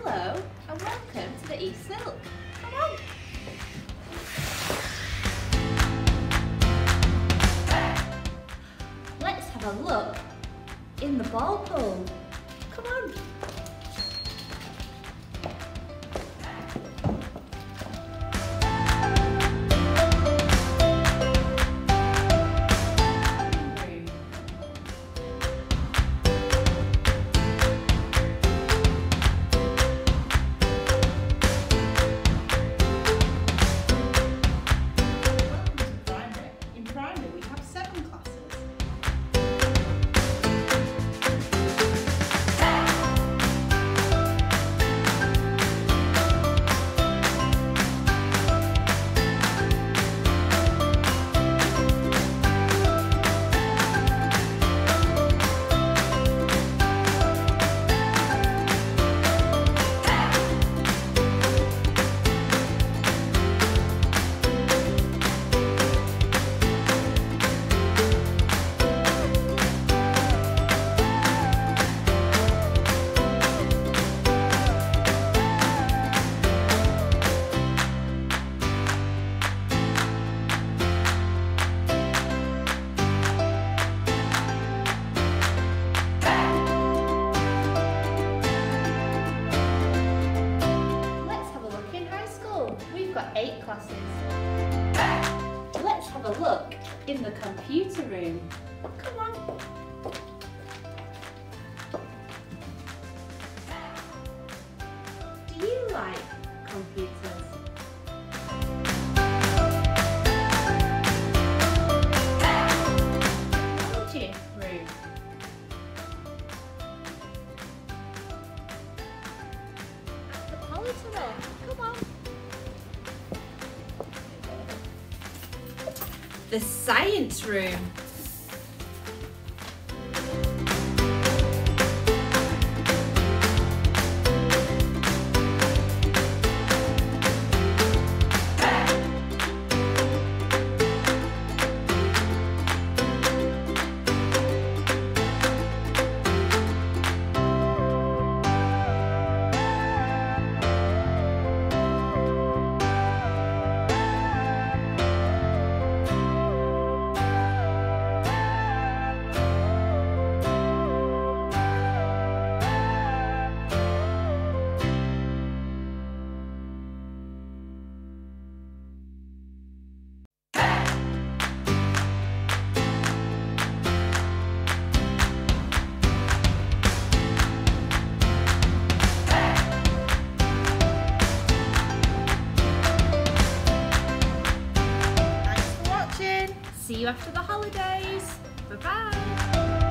Hello and welcome to the East Silk. Come on. Let's have a look in the ball pool. Come on. We've got 8 classes. Let's have a look in the computer room. Come on. Do you like computers? Technology room. The polytunnel. Come on. The science room. See you after the holidays. Bye-bye.